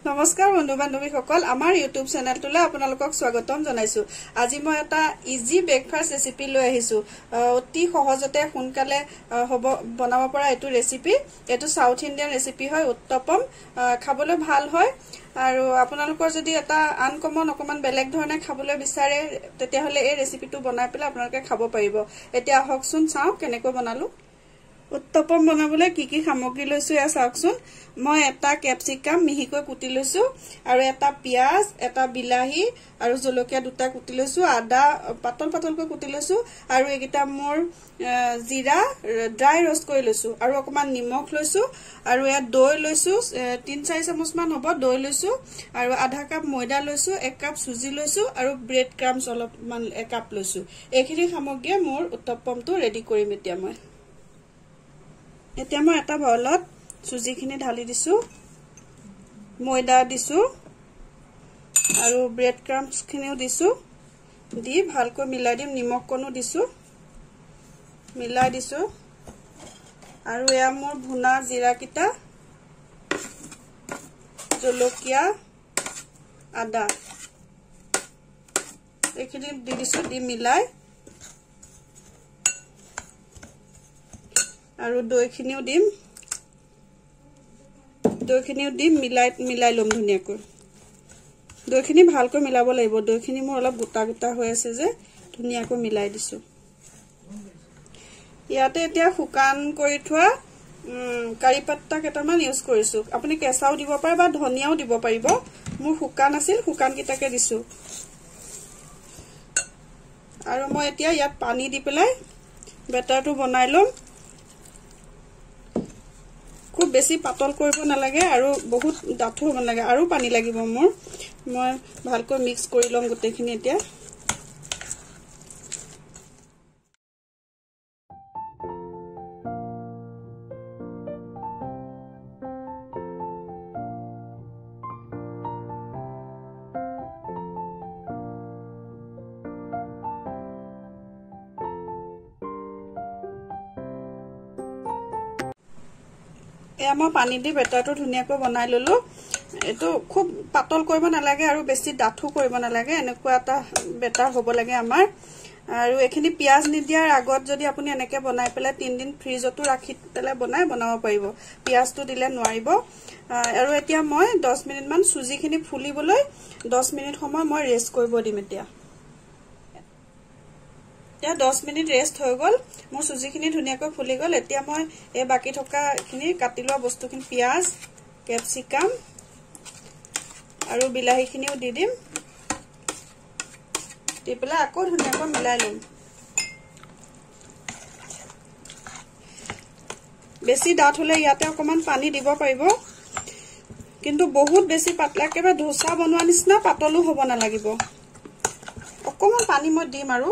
নমস্কাৰ বন্ধু বান্ধৱীসকল আমাৰ ইউটিউব চেনেলটোলৈ আপোনালোকক স্বাগতম জনাইছো আজি মই এটা ইজি ব্ৰেকফাষ্ট ৰেচিপি লৈ আহিছো অতি সহজতে সোনকালে হ'ব বনাব পৰা এটো ৰেচিপি এটো সাউথ ইণ্ডিয়ান ৰেচিপি হয় উত্তপম খাবলৈ ভাল হয় আৰু আপোনালোকৰ যদি এটা আনকমন অকমান বেলেগ ধৰণে খাবলৈ বিচাৰে তেতিয়াহলে এই ৰেচিপিটো বনাই পেলাই আপোনালোকে খাব পাৰিব এতিয়া হকচোন চাও কেনেকৈ বনালো উত্তপম বনাবলৈ কি কি সামগ্ৰী লৈছো এ চাওকচোন মই এটা ক্যাপসিকাম মিহিকৈ কুটি লৈছো আৰু এটা পিয়াজ এটা বিলাহী আৰু জলকীয়া দুটা কুটি লৈছো আদা পাতল পাতলকৈ কুটি লৈছো আৰু একিটা মোৰ জিৰা ড্ৰাই रोस्ट কৰি লৈছো আৰু অকমান নিমখ লৈছো আৰু এ দৈ লৈছো 3-4 চামুচ মান হ'ব দৈ লৈছো আৰু আধা কাপ ময়দা লৈছো 1 কাপ সুজি লৈছো আৰু ব্ৰেড ক্ৰামছ অলপমান 1 কাপ লৈছো এইখিনি সামগ্ৰীয়ে মোৰ উত্তপমটো ৰেডি কৰিম এতিয়া মই এটা বাউলত সুজিখিনি ঢালি দিছো ময়দা দিছো আৰু ব্ৰেড ক্ৰামছ খিনিও দিছো দি ভালকৈ মিলাই দিম নিমখ কণো দিছো মিলাই দিছো আৰু এয়া মোৰ ভুনা জিৰা কিটা জলকীয়া আদা এইখিনি দি দিছো দি মিলাই আৰু দৈখিনিও দিম মিলাই লম ধুনিয়াকৈ দৈখিনি ভালকৈ মিলাব লাগিব দৈখিনি মোৰ অলপ গোটা গোটা হৈ আছে যে ধুনিয়াকৈ মিলাই দিছো ইয়াতে এতিয়া শুকান কৰি থোৱা কাৰি পাত্তা কেটামান ইউজ কৰিছো আপুনি কেঁচাও দিব পাৰে বা ধনিয়াও দিব পাৰিব মোৰ শুকান আছিল শুকান কিটাকে দিছো আৰু মই এতিয়া ইয়াত পানী দি পেলাই বেটাৰটো বনাই লম খুব বেছি পাতল কৰিব নালাগে আৰু বহুত ডাঠু হ'ব নালাগে আৰু পানী লাগিব মই ভালকৈ মিক্স কৰি লম গোটেইখিনি এতিয়া মই পানী দি বেটাৰটো ধুনিয়াকৈ বনাই ললো এটো খুব পাতল কৰিব নালাগে আৰু বেছি ডাঠু কৰিব নালাগে এনেকুৱা এটা বেটাৰ হ'ব লাগে আমাৰ আৰু এখিনি পিয়াজ নিদিয়াৰ আগত যদি আপুনি এনেকে বনাই পেলাই 3 দিন ফ্ৰিজতো ৰাখি পেলাই বনাব পাৰিব পিয়াজটো দিলে নোৱাৰিব আৰু এতিয়া মই 10 মিনিট মান সুজিখিনি ফুলিবলৈ 10 মিনিট সময় মই ৰেষ্ট কৰিব দিম এতিয়া 10 মিনিট ৰেষ্ট হৈ গল মোৰ সুজিখিনি ধুনিয়াকৈ ফুলি গল এতিয়া মই এই বাকি থকা খিনি কাটি লোৱা বস্তুখিনি পিয়াজ ক্যাপসিকাম আৰু বিলাহীখিনিও দি দিম দি পেলাই আকৌ ধুনিয়াকৈ মিলাই লম বেছি ডাঠ হলে ইয়াতে অকমান পানী দিব পাৰিব কিন্তু বহুত বেছি পাতলাকে বা ধোসা বনোৱা নিচিনা পাতলু হ'ব নালাগিব অকমান পানী মই দিম আৰু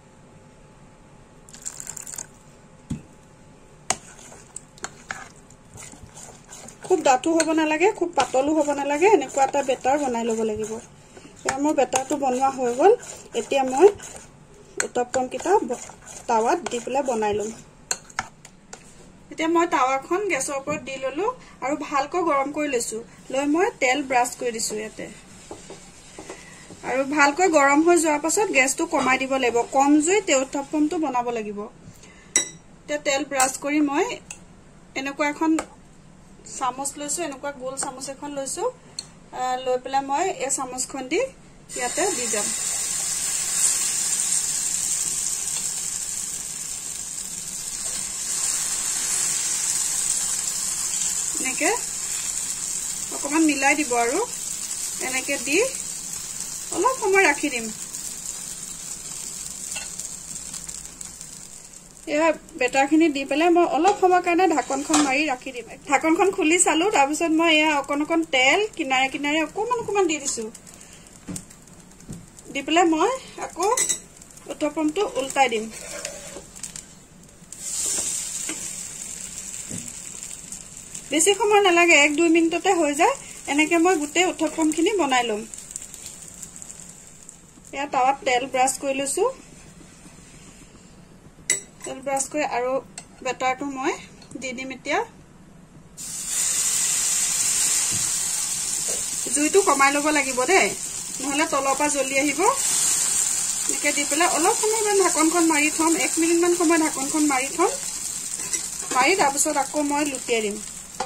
খুব ডাঠু হ'ব নালাগে খুব পাতলু হ'ব নালাগে এনেকুৱা এটা বেটাৰ বনাই লব লাগিব মোৰ বেটাৰটো বনোৱা হৈ গল এতিয়া মই উত্তপম কিটা তাৱাত দি পেলাই বনাই লম এতিয়া মই তাৱাখন গেছৰ ওপৰত দি ললো আৰু ভালকৈ গৰম কৰি লৈছো লৈ মই তেল ব্ৰাছ কৰি দিছো ইয়াতে আৰু ভালকৈ গৰম হৈ যোৱাৰ পাছত গেছটো কমাই দিব লাগিব কম জুইতে উত্তপমটো বনাব লাগিব তে তেল ব্ৰাছ কৰি মই এনেকুৱা এখন চামুচ লৈছো এনেকুৱা গোল চামুচ এখন লৈছো লৈ পেলাই মই এই চামুচখন দি ইয়াতে দি যাম এনেকে অকমান মিলাই দিব আৰু এনেকে দি অলপ সময় ৰাখি দিম এয়া বেটাৰখিনি দি পেলাই মই অলপ সময় কাৰণে ঢাকনখন মাৰি ৰাখি দিম ঢাকনখন খুলি চালো তাৰ পিছত মই এয়া অকন তেল কিনাৰে কিনাৰে অকমান দি দিছো দি পেলাই মই আকৌ উত্তপমটো উল্টাই দিম বেছি সময় নালাগে 1-2 মিনিটতে হৈ যায় এনেকে মই গোটেই উত্তপমখিনি বনাই লম এয়া তাৱাত তেল ব্ৰাছ কৰি লৈছো তেল ব্ৰাছ কৰি আৰু বেটাৰটো মই দি দিম এতিয়া জুইটো কমাই ল'ব লাগিব দেই, নহলে তলৰ পৰা জ্বলি আহিব। এনেকৈ দি পেলাই অলপ সময় ঢাকনখন মাৰি থম, 1 মিনিটমান সময় ঢাকনখন মাৰি থম। মাৰি তাৰপিছত আকৌ মই লুটিয়াই দিম।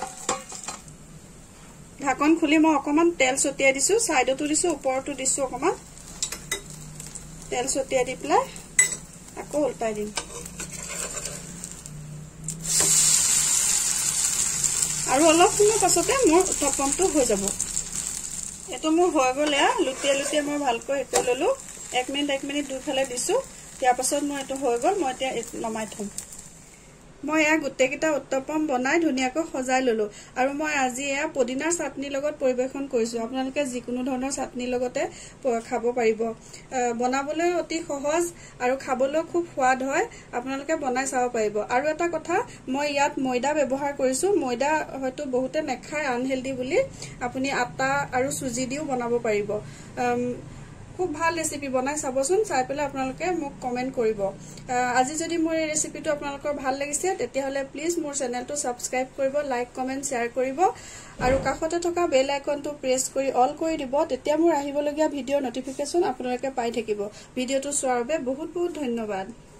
ঢাকন খুলি মই অকণমান তেল ছটিয়াই দিছো, চাইডতো দিছো, ওপৰতো দিছো অকণমান তেল ছটিয়াই দি পেলাই আকৌ উল্টাই দিম। আৰু অলপ সময় পাছতে মোৰ উত্তপমটো হৈ যাব। এইটো মোৰ হৈ গ'ল। লুটিয়াই লুটিয়াই মই ভালকৈ হেৰি কৰি ল'লো। 1 মিনিট দুইফালে দিছো। ইয়াৰ পাছত মই এইটো হৈ গ'ল। মই এতিয়া নমাই থম। মই গোটেইকেইটা উত্তপম বনাই ধুনীয়াকৈ সজাই ললো। আৰু মই আজি পদিনাৰ চাটনিৰ লগত পৰিবেশন কৰিছো। আপোনালোকে যিকোনো ধৰণৰ চাটনিৰ লগতে খাব পাৰিব। বনাবলৈ অতি সহজ আৰু খাবলৈ খুব সোৱাদ হয়। আপোনালোকে বনাই চাব পাৰিব। আৰু এটা কথা, মই ইয়াত ময়দা ব্যৱহাৰ কৰিছো। ময়দা হয়তো বহুতে নেখায় আনহেলদি বুলি, আপুনি আটা আৰু চুজি দিও বনাব পাৰিব। খুব ভাল ৰেচিপি, বনাই চাবচোন। চাই পেলাই আপোনালোকে মোক কমেন্ট কৰিব। আজি যদি মোৰ এই ৰেচিপিটো আপোনালোকৰ ভাল লাগিছে তেতিয়াহলে প্লিজ মোৰ চেনেলটো সাবস্ক্ৰাইব কৰিব, লাইক কমেন্ট শ্বেয়াৰ কৰিব আৰু কাষতে থকা বেল আইকনটো প্ৰেছ কৰি অল কৰি দিব। তেতিয়া মোৰ আহিবলগীয়া ভিডিঅ'ৰ নটিফিকেশ্যন আপোনালোকে পাই থাকিব। ভিডিঅ'টো চোৱাৰ বাবে বহুত বহুত ধন্যবাদ।